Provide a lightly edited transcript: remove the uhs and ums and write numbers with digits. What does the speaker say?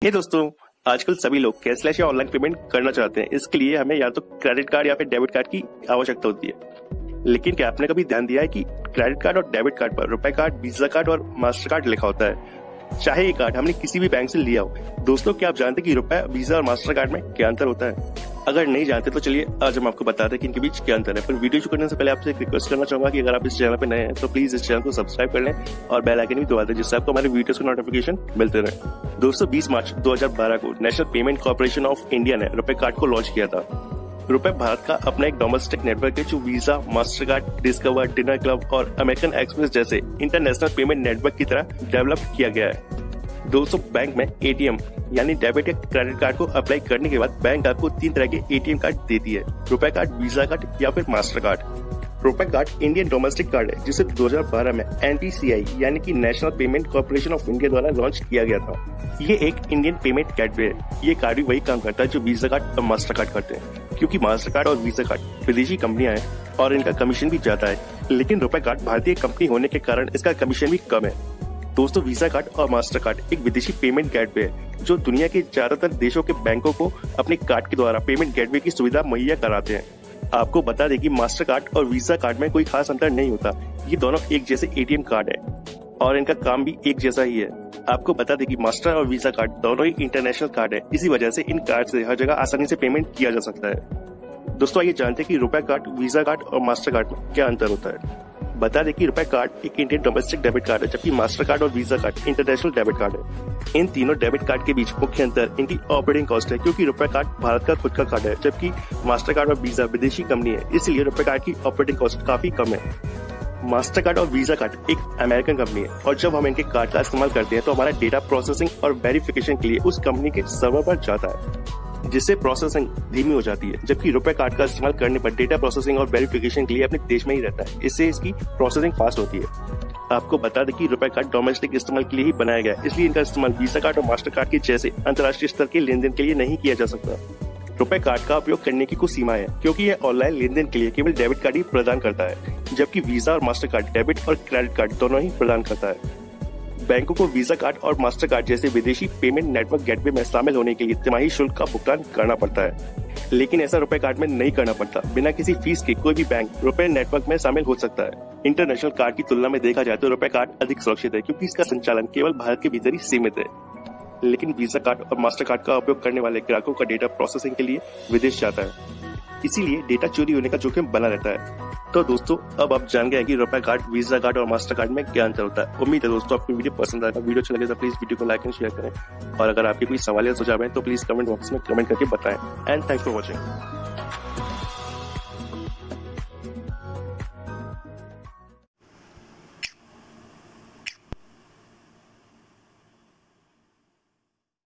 ये दोस्तों, आजकल सभी लोग कैशलेस या ऑनलाइन पेमेंट करना चाहते हैं। इसके लिए हमें या तो क्रेडिट कार्ड या फिर डेबिट कार्ड की आवश्यकता होती है। लेकिन क्या आपने कभी ध्यान दिया है कि क्रेडिट कार्ड और डेबिट कार्ड पर रुपए कार्ड, वीजा कार्ड और मास्टर कार्ड लिखा होता है, चाहे ये कार्ड हमने किसी भी बैंक से लिया हो। दोस्तों, क्या आप जानते हैं कि रुपए, वीजा और मास्टर कार्ड में क्या अंतर होता है? अगर नहीं जानते तो चलिए आज हम आपको बताते हैं कि इनके बीच क्या अंतर है। पर वीडियो शुरू करने से पहले आपसे एक रिक्वेस्ट करना चाहूंगा कि अगर आप इस चैनल पे नए हैं तो प्लीज इस चैनल को सब्सक्राइब कर लें और बेल आइकन भी दबा दें, जिससे आपको हमारे वीडियोस के नोटिफिकेशन मिलते रहे। दोस्तों, 20 मार्च 2012 को National Payment Corporation of India ने रुपए कार्ड को लॉन्च किया था। रुपए भारत का अपना एक डोमेस्टिक नेटवर्क है जो Visa, Mastercard, Discover, diner club और अमेरिकन एक्सप्रेस जैसे इंटरनेशनल पेमेंट नेटवर्क की तरह डेवलप किया गया है। दोस्तों, बैंक में एटीएम यानी डेबिट या क्रेडिट कार्ड को अप्लाई करने के बाद बैंक आपको 3 तरह के एटीएम कार्ड देती है: रुपए कार्ड, वीजा कार्ड या फिर Mastercard. RuPay card Indian domestic card है जिसे 2012 में एनपीसीआई यानी कि National Payment Corporation of India द्वारा लॉन्च किया गया था। ये एक इंडियन पेमेंट गेटवे है। ये कार्ड भी वही काम करता है जो वीजा कार्ड और मास्टर कार्ड करते हैं, क्योंकि मास्टर कार्ड और वीजा कार्ड विदेशी कंपनियां हैं और इनका कमीशन भी ज्यादा है। लेकिन रुपए कार्ड भारतीय कंपनी होने के कारण इसका कमीशन भी कम है। दोस्तों, वीजा कार्ड और मास्टर कार्ड एक विदेशी पेमेंट गेटवे है जो दुनिया के ज्यादातर देशों के बैंकों को अपने कार्ड के द्वारा पेमेंट गेटवे की सुविधा मुहैया कराते हैं। आपको बता दें कि मास्टर कार्ड और वीजा कार्ड में कोई खास अंतर नहीं होता। ये दोनों एक जैसे एटीएम कार्ड है और इनका काम भी एक जैसा ही है। आपको बता दें कि मास्टर और वीजा कार्ड दोनों ही इंटरनेशनल कार्ड है। इसी वजह से इन कार्ड से हर जगह आसानी से पेमेंट किया जा सकता है। दोस्तों, आइए जानते हैं कि रुपए कार्ड, वीजा कार्ड और मास्टर कार्ड में क्या अंतर होता है। बता दें कि रुपए कार्ड एक इंडियन डोमेस्टिक डेबिट कार्ड है, जबकि मास्टर कार्ड और Visa card international debit card है। इन तीनों डेबिट कार्ड के बीच मुख्य अंतर इनकी ऑपरेटिंग कॉस्ट है, क्योंकि रुपए कार्ड भारत का खुद का कार्ड है जबकि मास्टर कार्ड और वीजा विदेशी कंपनी है, इसलिए रुपए कार्ड की ऑपरेटिंग कॉस्ट काफी कम है। मास्टर कार्ड और वीजा कार्ड एक अमेरिकन कंपनी है और जब हम इनके कार्ड का इस्तेमाल करते हैं तो हमारा डेटा प्रोसेसिंग और वेरिफिकेशन के लिए उस कंपनी के सर्वर पर जाता है, जिससे प्रोसेसिंग धीमी हो जाती है। जबकि रुपए कार्ड का इस्तेमाल करने पर डेटा प्रोसेसिंग और वेरिफिकेशन के लिए अपने देश में ही रहता है, इससे इसकी प्रोसेसिंग फास्ट होती है। आपको बता दें कि रुपए कार्ड डोमेस्टिक इस्तेमाल के लिए ही बनाया गया है, इसलिए इनका इस्तेमाल वीजा कार्ड और मास्टर कार्ड के जैसे अंतर्राष्ट्रीय स्तर के लेन देन के लिए नहीं किया जा सकता। रुपए कार्ड का उपयोग करने की कुछ सीमाएं हैं, क्योंकि यह ऑनलाइन लेन देन के लिए केवल डेबिट कार्ड ही प्रदान करता है, जबकि वीजा और मास्टर कार्ड डेबिट और क्रेडिट कार्ड दोनों ही प्रदान करता है। बैंकों को वीजा कार्ड और मास्टर कार्ड जैसे विदेशी पेमेंट नेटवर्क गेटवे में शामिल होने के लिए तिमाही शुल्क का भुगतान करना पड़ता है, लेकिन ऐसा रुपए कार्ड में नहीं करना पड़ता। बिना किसी फीस के कोई भी बैंक रुपए नेटवर्क में शामिल हो सकता है। इंटरनेशनल कार्ड की तुलना में देखा जाए तो रुपए कार्ड अधिक सुरक्षित है, क्योंकि इसका संचालन केवल भारत के भीतर ही सीमित है। लेकिन वीजा कार्ड और मास्टर कार्ड का उपयोग करने वाले ग्राहकों का डेटा प्रोसेसिंग के लिए विदेश जाता है, इसीलिए डेटा चोरी होने का जोखिम बना रहता है। तो दोस्तों, अब आप जान गए कि रुपए कार्ड, वीजा कार्ड और मास्टर कार्ड में क्या अंतर होता है। उम्मीद है दोस्तों आपको वीडियो पसंद आएगा। वीडियो अच्छा लगे तो प्लीज वीडियो को लाइक एंड शेयर करें और अगर आपके कोई सवाल या सुझाव है तो प्लीज कमेंट बॉक्स में कमेंट करके बताएं। And thanks for watching.